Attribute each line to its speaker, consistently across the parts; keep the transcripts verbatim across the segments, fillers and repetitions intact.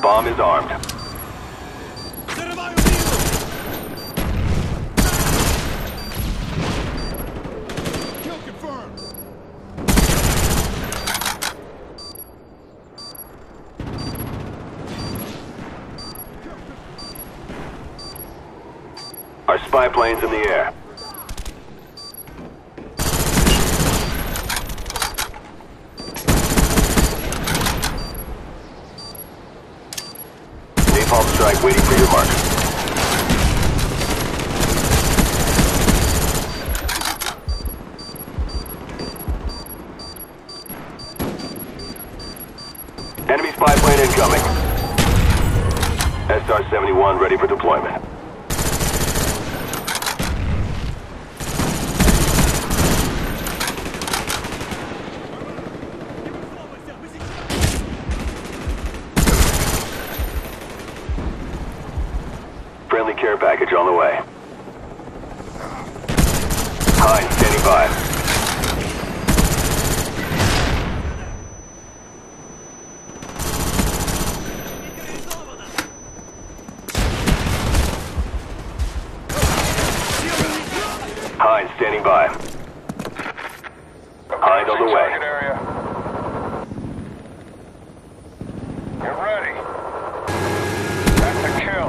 Speaker 1: Bomb is armed.
Speaker 2: Kill confirmed.
Speaker 1: Our spy plane's in the air. Napalm strike waiting for your mark. Enemy spy plane incoming. S R seventy-one ready for deployment. Friendly care package on the way. Hines standing by. Hines standing by. Hines on the way.
Speaker 3: Area. Get ready. That's a kill.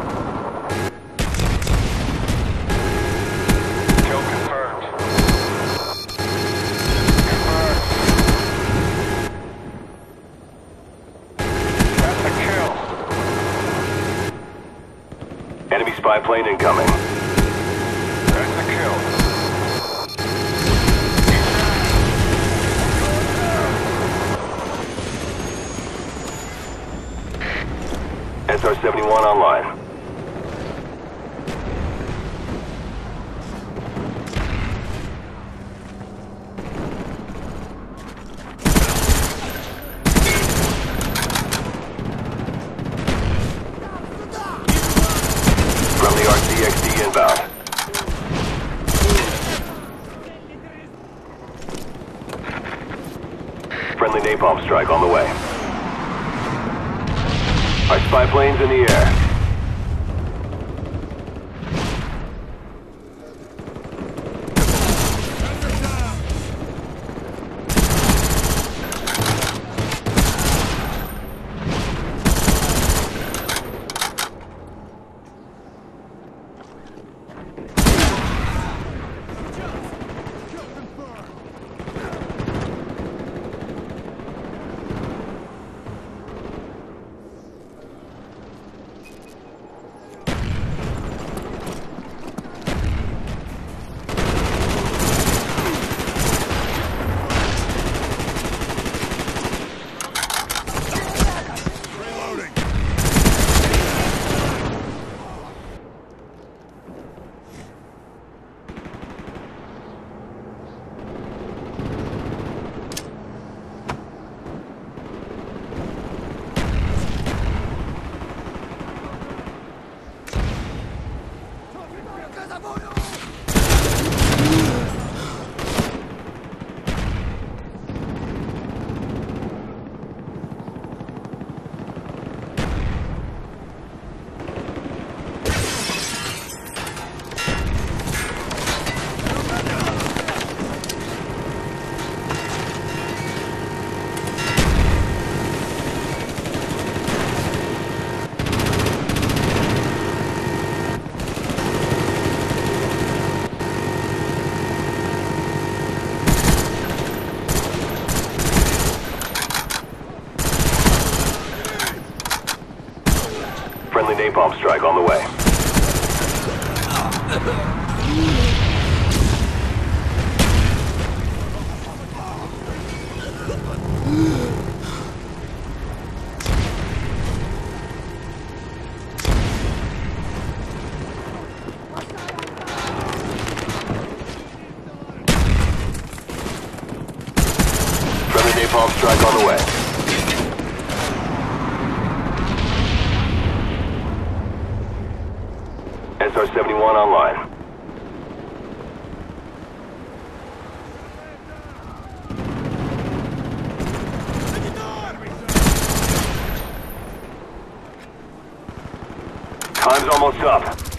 Speaker 3: Kill confirmed. Confirmed. That's a kill.
Speaker 1: Enemy spy plane incoming.
Speaker 3: That's a kill.
Speaker 1: S R seventy-one online. From the R C X D inbound. Friendly napalm strike on the way. Our spy plane's in the air. Friendly napalm strike on the way. Friendly napalm strike on the way. S R seventy-one online. Time's almost up.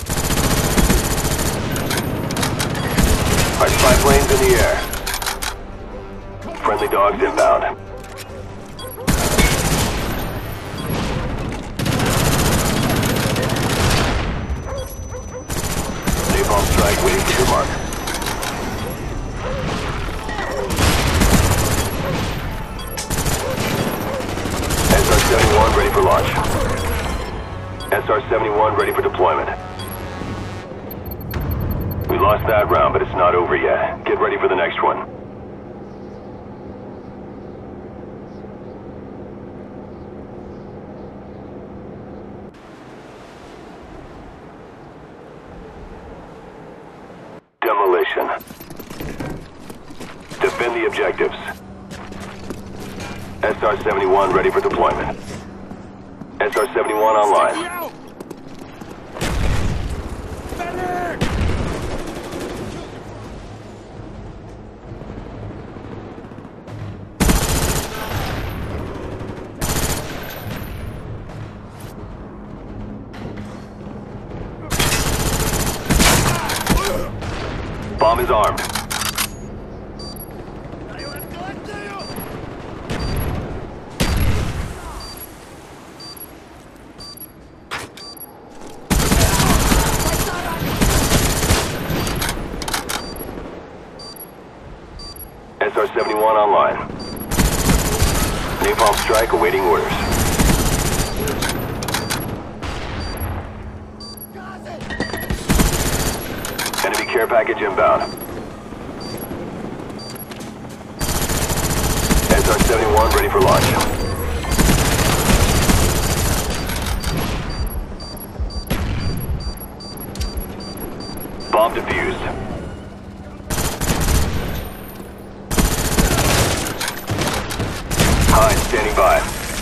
Speaker 1: Our spy plane's in the air. Friendly dogs inbound. Napalm strike waiting for your mark. S R seventy-one ready for launch. S R seventy-one ready for deployment. We lost that round, but it's not over yet. Get ready for the next one. Demolition. Defend the objectives. S R seventy-one ready for deployment. S R seventy-one online. Bomb is armed. S R seventy-one online. Napalm strike awaiting orders. Enemy care package inbound. S R seventy-one ready for launch. Bomb defused. Hine standing by.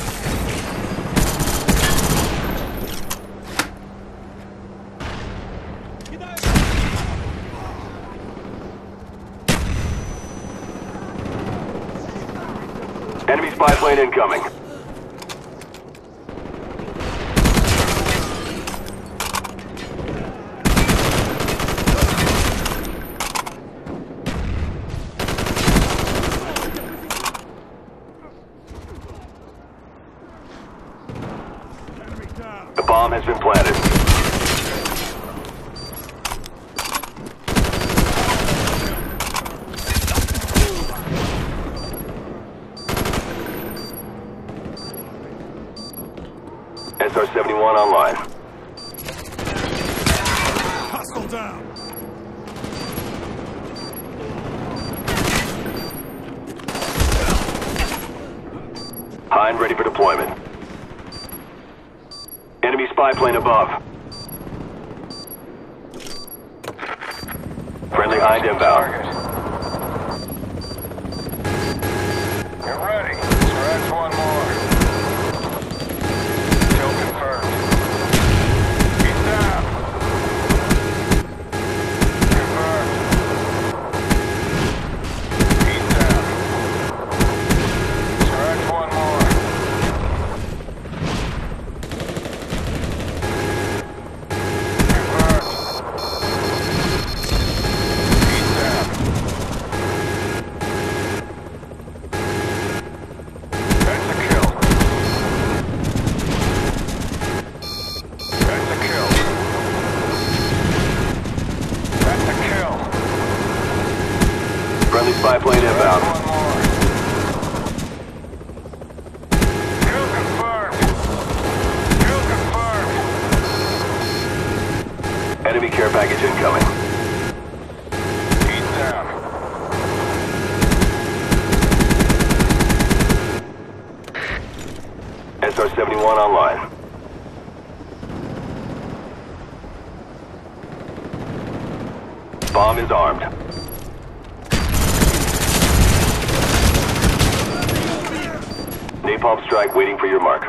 Speaker 1: Enemy spy plane incoming. The bomb has been planted. S R seventy-one online.
Speaker 2: Hostile down.
Speaker 1: Hine ready for deployment. Enemy spy plane above. Friendly Hind inbound.
Speaker 3: Get ready. Scratch one more. Kill confirmed. He's down. Confirmed. He's down. Scratch one more. Confirmed. He's down. That's a kill. That's a kill. That's a kill.
Speaker 1: Friendly spy plane inbound.
Speaker 3: One more. Kill confirmed. Kill confirmed.
Speaker 1: Enemy care package incoming.
Speaker 3: He's down.
Speaker 1: S R seventy-one online. Bomb is armed. Napalm strike waiting for your mark.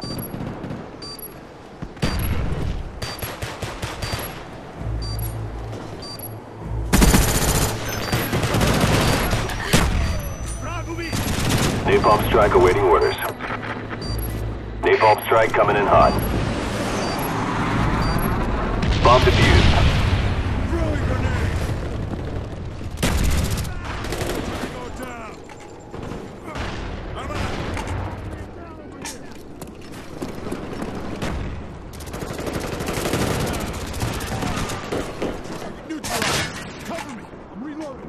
Speaker 1: Napalm strike awaiting orders. Napalm strike coming in hot. Bomb defused.
Speaker 2: Throwing grenade! Go down! I'm out! Neutralized! Cover me! I'm reloading!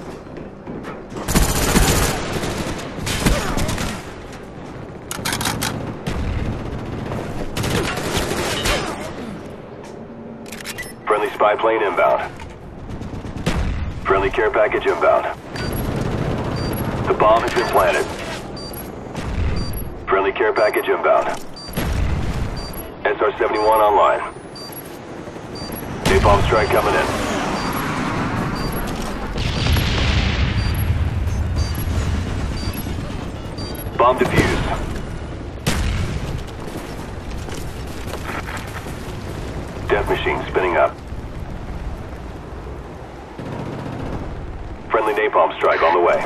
Speaker 1: Friendly spy plane inbound. Friendly care package inbound. The bomb has been planted. Friendly care package inbound. S R seventy-one online. Napalm strike coming in. Bomb defused. Death machine spinning up. Friendly napalm strike on the way.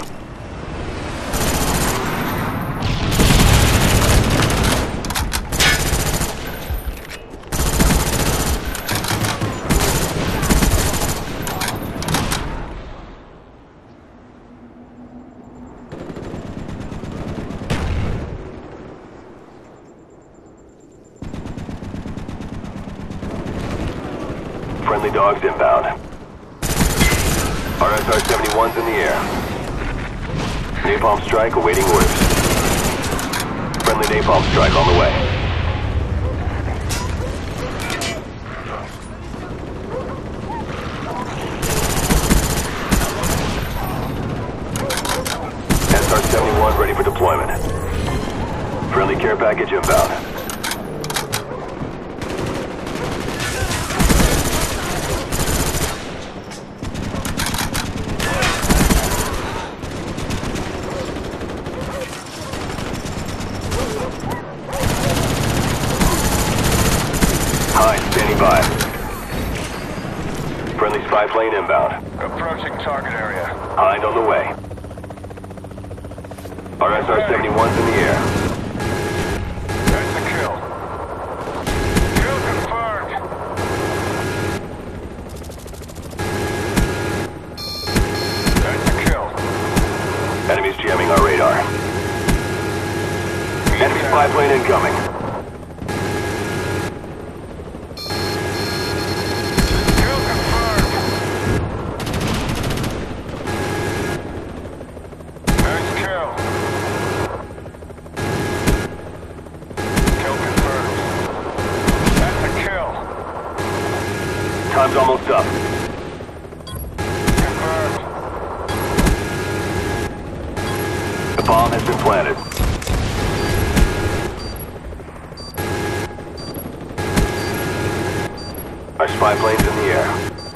Speaker 1: Friendly dogs inbound. R S R seventy-one's in the air. Napalm strike awaiting orders. Friendly napalm strike on the way. S R seventy-one ready for deployment. Friendly care package inbound. Standing by. Friendly spy plane inbound.
Speaker 3: Approaching target area.
Speaker 1: Hind on the way. R S R seventy-one's in the air.
Speaker 3: That's a kill. Kill confirmed. That's a kill.
Speaker 1: Enemies jamming our radar. Enemy spy plane incoming. Time's almost up.
Speaker 3: Confirmed.
Speaker 1: The bomb has been planted. Our spy plane's in the air.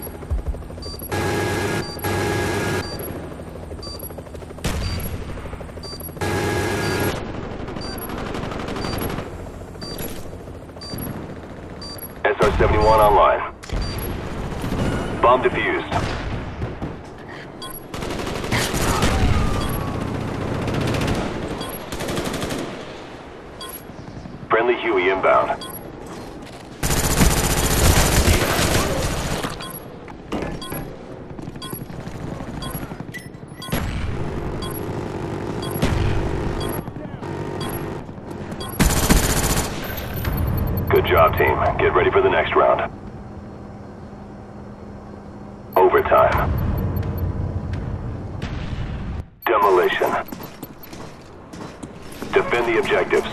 Speaker 1: S R seventy-one online. Bomb defused. Friendly Huey inbound. Good job, team. Get ready for the next round. Overtime. Demolition. Defend the objectives.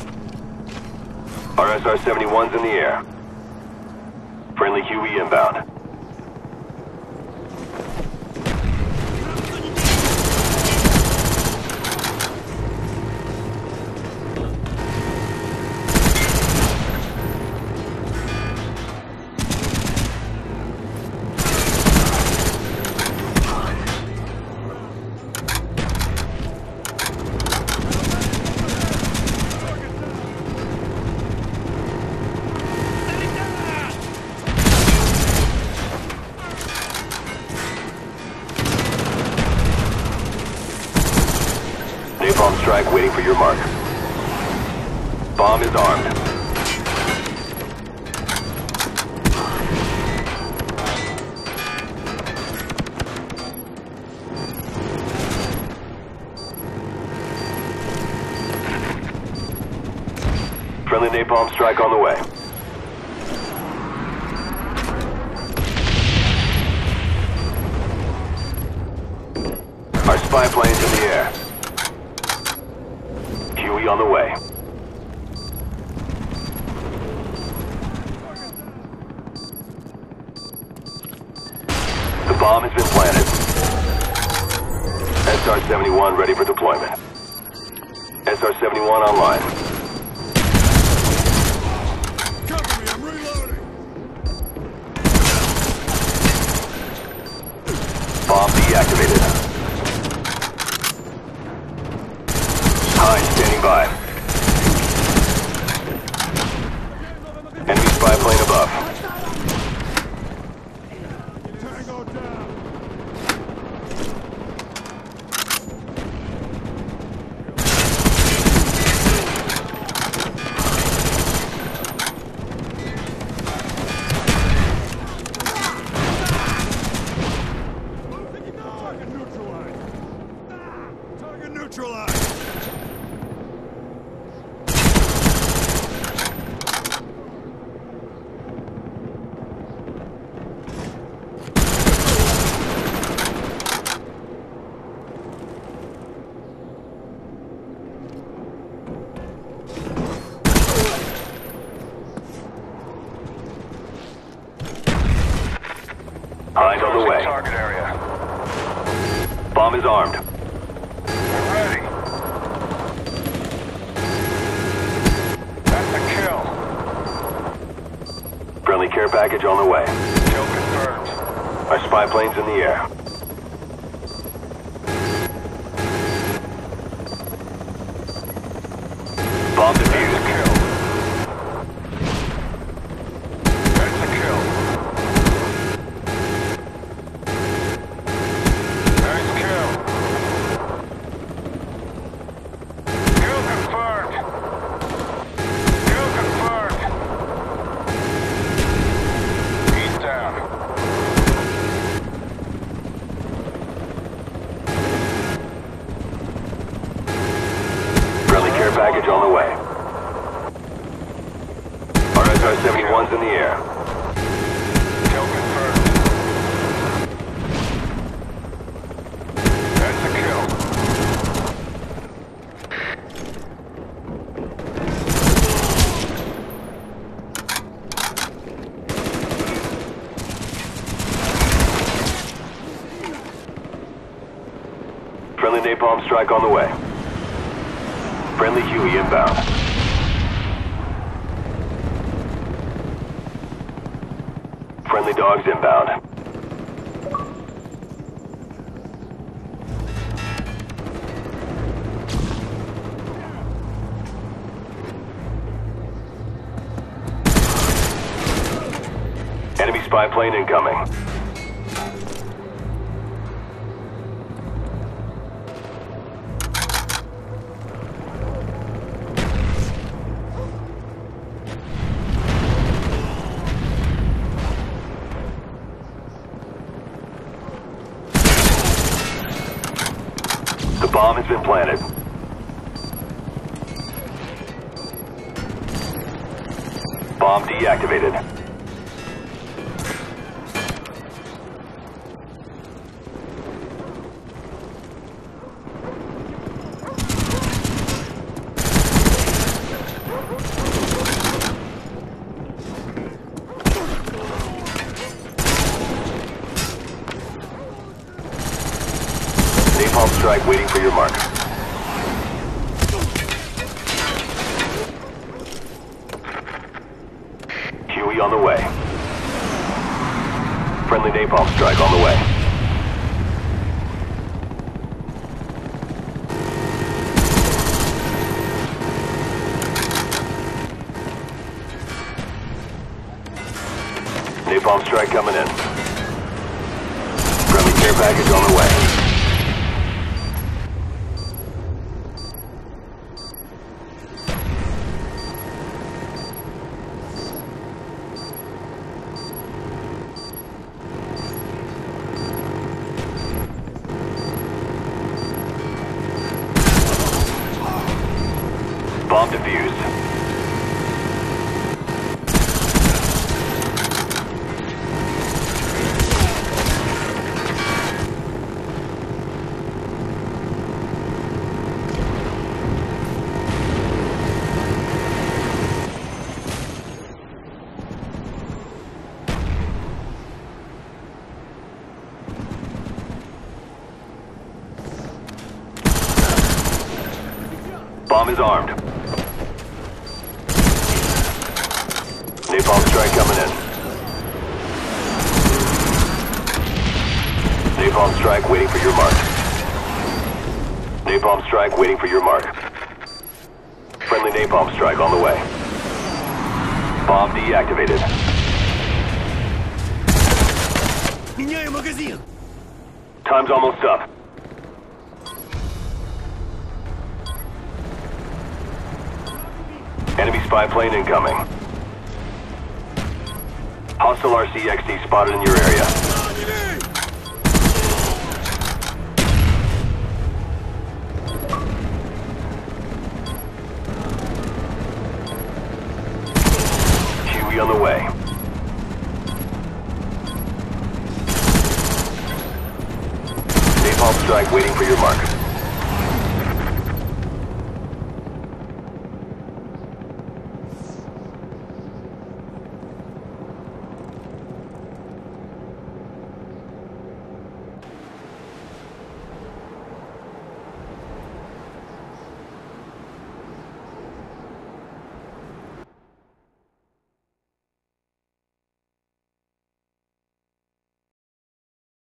Speaker 1: R S R seventy-one's in the air. Friendly Huey inbound. Napalm strike waiting for your mark. Bomb is armed. Friendly napalm strike on the way. Our spy plane's in the air. Huey on the way. The bomb has been planted. S R seventy-one ready for deployment. S R seventy-one online.
Speaker 2: Cover me, I'm reloading!
Speaker 1: Bomb deactivated. High standing by. Enemy spy plane above.
Speaker 2: Tango down! Target neutralized! Target neutralized!
Speaker 1: Eyes on the way.
Speaker 3: Target area.
Speaker 1: Bomb is armed.
Speaker 3: We're ready. That's a kill.
Speaker 1: Friendly care package on the way.
Speaker 3: Kill confirmed.
Speaker 1: Our spy plane's in the air. Bomb
Speaker 3: That's a
Speaker 1: defused.
Speaker 3: kill. That's a kill. Nice kill. Kill confirmed. Kill confirmed. He's down.
Speaker 1: Friendly care package on the way. Our S R seventy-one's in the air.
Speaker 3: Kill confirmed. That's a kill.
Speaker 1: Friendly napalm strike on the way. Friendly Huey inbound. Friendly dogs inbound. Enemy spy plane incoming. The bomb has been planted. Bomb deactivated. Napalm strike waiting for your mark. Huey on the way. Friendly napalm strike on the way. Napalm strike coming in. Friendly care package on the way. Bomb defused. Bomb is armed. Napalm strike coming in. Napalm strike waiting for your mark. Napalm strike waiting for your mark. Friendly napalm strike on the way. Bomb deactivated.
Speaker 2: Меняю магазин!
Speaker 1: Time's almost up. Enemy spy plane incoming. Hostile R C X D spotted in your area. Huey on the way. Napalm strike waiting for your mark.